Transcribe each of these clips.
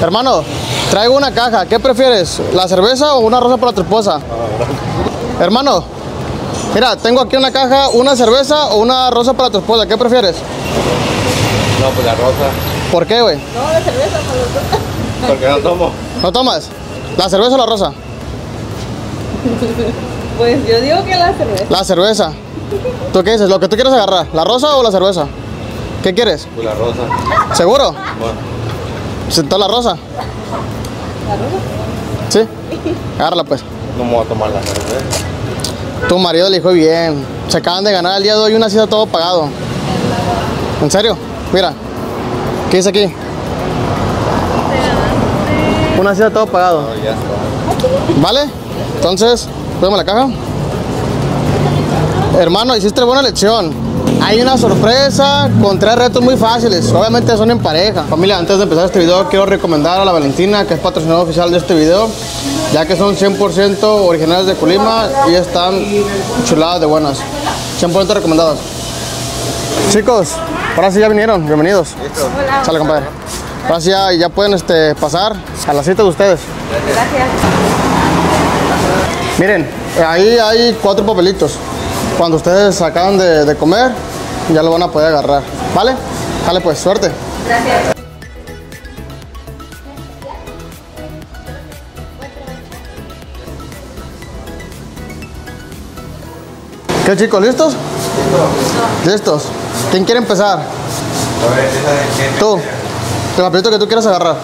Hermano, traigo una caja. ¿Qué prefieres? ¿La cerveza o una rosa para tu esposa? Hermano, mira, tengo aquí una caja, una cerveza o una rosa para tu esposa. ¿Qué prefieres? No, pues la rosa. ¿Por qué, güey? No, la cerveza no. Porque no tomo. ¿No tomas? ¿La cerveza o la rosa? Pues yo digo que la cerveza. La cerveza. ¿Tú qué dices? ¿Lo que tú quieres agarrar? ¿La rosa o la cerveza? ¿Qué quieres? Pues la rosa. ¿Seguro? Bueno. ¿Sentó la rosa? ¿La rosa? ¿Sí? Agárrala pues. No me voy a tomar la cerveza. Tu marido eligió bien. Se acaban de ganar el día de hoy una cita todo pagado. ¿En serio? Mira. ¿Qué dice aquí? Una cita todo pagado. No, ya está. ¿Vale? Entonces, póngame la caja. Hermano, hiciste buena elección. Hay una sorpresa con 3 retos muy fáciles. Obviamente son en pareja. Familia, antes de empezar este video, quiero recomendar a la Valentina, que es patrocinadora oficial de este video, ya que son 100% originales de Colima y están chuladas de buenas. 100% recomendadas. Chicos, ahora sí ya vinieron. Bienvenidos. Hola. Sale, compadre. Ahora sí ya pueden pasar a la cita de ustedes. Gracias. Miren, ahí hay 4 papelitos. Cuando ustedes acaban de comer, ya lo van a poder agarrar. ¿Vale? Dale pues, suerte. Gracias. ¿Qué, chicos? ¿Listos? ¿Listos? ¿Quién quiere empezar? A ver, ¿esa de qué? Tú. El papelito que tú quieras agarrar.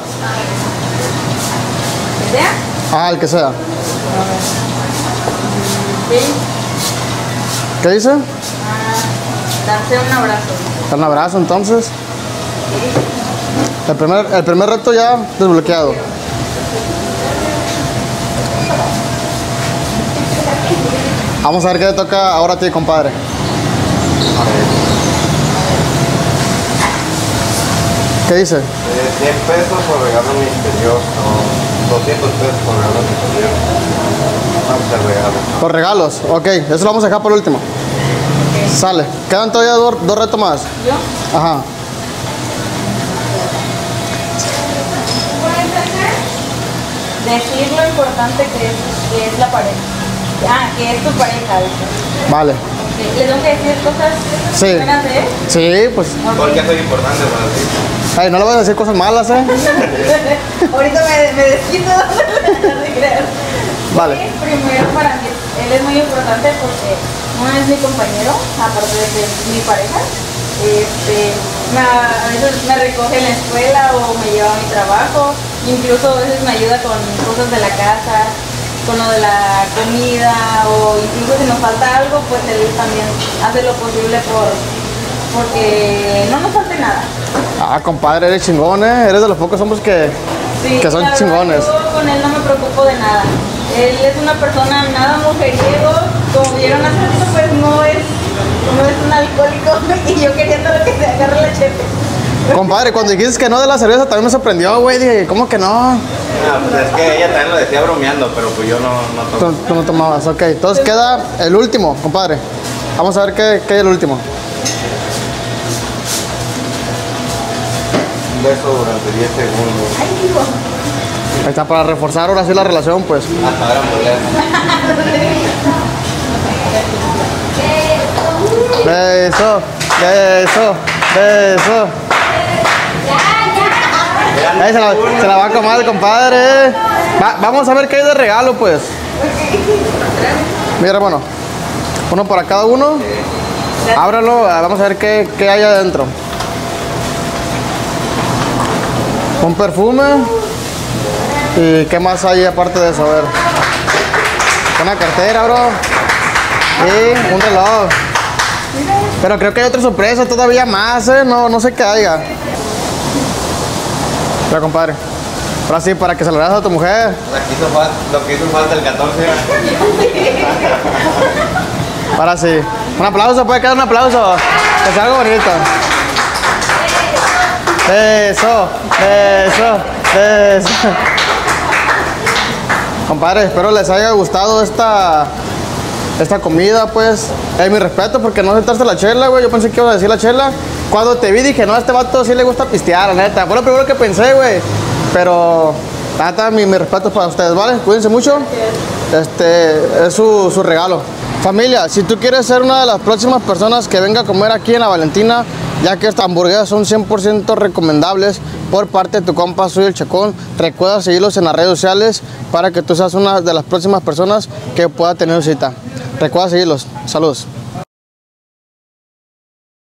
¿Idea? Ah, el que sea. Sí. ¿Qué dice? Darse un abrazo. Un abrazo, entonces. El primer reto ya desbloqueado. Vamos a ver qué le toca ahora a ti, compadre. A ver, ¿Qué dice? 100 pesos por regalo misterioso. 200 pesos por regalo misterioso. Vamos a regalo. Por regalos. Ok, eso lo vamos a dejar por último. Sale. Quedan todavía 2 retos más. ¿Yo? Ajá. Decir lo importante que es la pareja. Ah, que es tu pareja. ¿Viste? Vale. ¿Le tengo que decir cosas Sí. buenas de él? Sí, pues. ¿Por qué soy importante para ti? Ay, no le vas a decir cosas malas, ¿eh? Ahorita me desquito. No te creas. Vale. Sí, primero para mí, él es muy importante porque uno es mi compañero, aparte de ser mi pareja. A veces me recoge en la escuela o me lleva a mi trabajo. Incluso a veces me ayuda con cosas de la casa, con lo de la comida, o incluso si nos falta algo, pues él también hace lo posible porque no nos falte nada. Ah, compadre, eres chingón, ¿eh? Eres de los pocos hombres que son la verdad, chingones. yo con él no me preocupo de nada. Él es una persona nada mujeriego, como vieron hace ratito, pues no es un alcohólico y yo queriendo que se agarre la chepe. Compadre, cuando dijiste que no de la cerveza también me sorprendió, güey. Dije, ¿cómo que no? No, pues es que ella también lo decía bromeando, pero pues yo no tomo. Tú no tomabas, ok. Entonces queda el último, compadre. Vamos a ver qué es el último. Un beso durante 10 segundos. Ay, hijo. Ahí está, para reforzar ahora sí la relación, pues. Hasta ahora Beso, beso, beso. Ahí se la va a comer, compadre. Vamos a ver qué hay de regalo, pues. Mira, hermano. Uno para cada uno. Ábralo, vamos a ver qué hay adentro. Un perfume. ¿Y qué más hay aparte de eso? A ver. Una cartera, bro. Y un reloj. Pero creo que hay otra sorpresa todavía más, ¿eh? No sé qué haya. Mira, compadre. Ahora sí, para que se lo veas a tu mujer. Lo que hizo falta el 14. Ahora sí. Un aplauso, puede quedar un aplauso. Que sea algo bonito. Eso, eso, eso. Compadre, espero les haya gustado esta comida, pues. Mi respeto, porque no sentaste la chela, güey. Yo pensé que ibas a decir la chela. Cuando te vi dije, no, a este vato sí le gusta pistear, la neta. Fue lo primero que pensé, güey. Pero nada, mi respeto para ustedes, ¿vale? Cuídense mucho. Es su regalo. Familia, si tú quieres ser una de las próximas personas que venga a comer aquí en La Valentina, ya que estas hamburguesas son 100% recomendables por parte de tu compa, soy el Chacón. Recuerda seguirlos en las redes sociales para que tú seas una de las próximas personas que pueda tener cita. Recuerda seguirlos. Saludos.